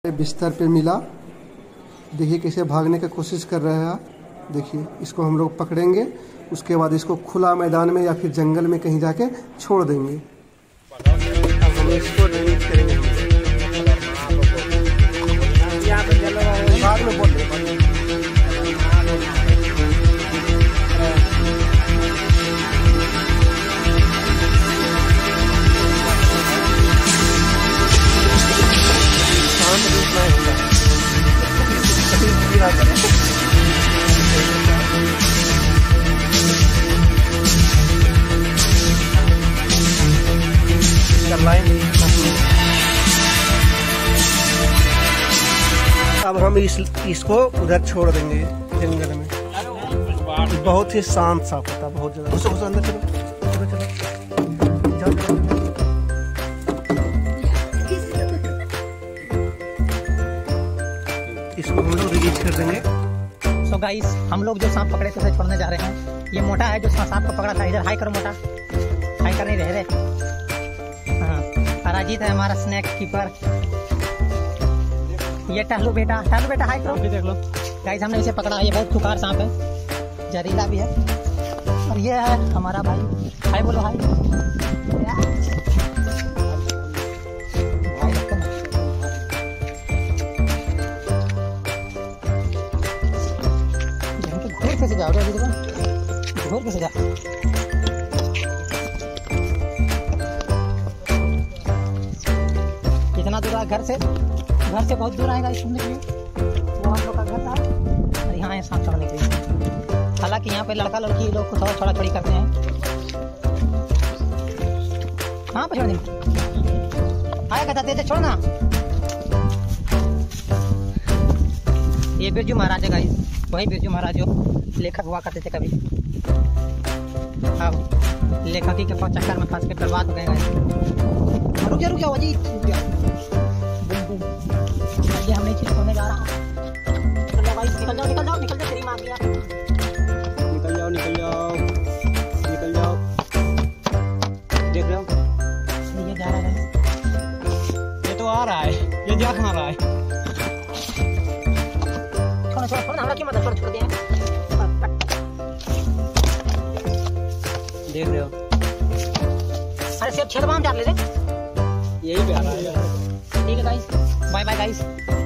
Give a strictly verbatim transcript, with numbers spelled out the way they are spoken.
बिस्तर पे मिला। देखिए कैसे भागने की कोशिश कर रहा है। देखिए इसको हम लोग पकड़ेंगे, उसके बाद इसको खुला मैदान में या फिर जंगल में कहीं जाके छोड़ देंगे। अब हम इसको रिलीज करेंगे। बाद में बोल अब हम इस इसको उधर छोड़ देंगे जंगल में। बहुत ही शांत साफ होता, बहुत ज्यादा। उसको उसको अंदर चलो, चलो चलो जाओ जाओ। इसको हम लोग रिलीज कर देंगे। सो गाइस, हम लोग जो सांप पकड़े थे उसे छोड़ने जा रहे हैं। ये मोटा है जो सांप को पकड़ा था। इधर हाई करो मोटा, हाई कर नहीं रहे रे। हाँ, अराजीत है हमारा स्नैक कीपर। ये टहलू बेटा, टहलू बेटा हाई करो। देख लो गाइस, हमने इसे पकड़ा है। ये बहुत खुखार सांप है, जहरीला भी है। और ये है हमारा भाई। हाई बोलो हाई। घूर कैसे जाओ रे, घूर कैसे जा। कितना दूर है घर से? घर से बहुत दूर आएगा घूमने के लिए। वो हम लोग का घर था और यहाँ है सांप छोड़ने के लिए। हालांकि यहाँ पे लड़का लड़की लोग को थोड़ा छोड़ा छोड़ी करते हैं। कहाँ पे छोड़ देंगे? आया कहता तेरे छोड़ना। ये बिरजू महाराज है गाइस, वही बिरजू महाराज जो लेखक हुआ करते थे कभी। अब लेखकी के चक्कर में फंस के बर्बाद हो गए गाइस। रुक जा रुक जा वजी, रुक जा। ये हमने चीज खोने जा रहा हूँ। निकल जाओ भाई, निकल जाओ निकल जाओ निकल जाओ। तेरी मार दिया। निकल जाओ निकल जाओ निकल जाओ। देख रहे हो ये जा रहा है, ये तो आ रहा है, ये जा कहाँ रहा है? छोड़ छोड़ छोड़, हमरा क्यों मत छोड़ छोड़ दिया। देख रहे हो? अरे सिर्फ छेद बाम डाल ले दे। यही पे आ रहा है। ठीक है गाइस, बाय बाय गाइस।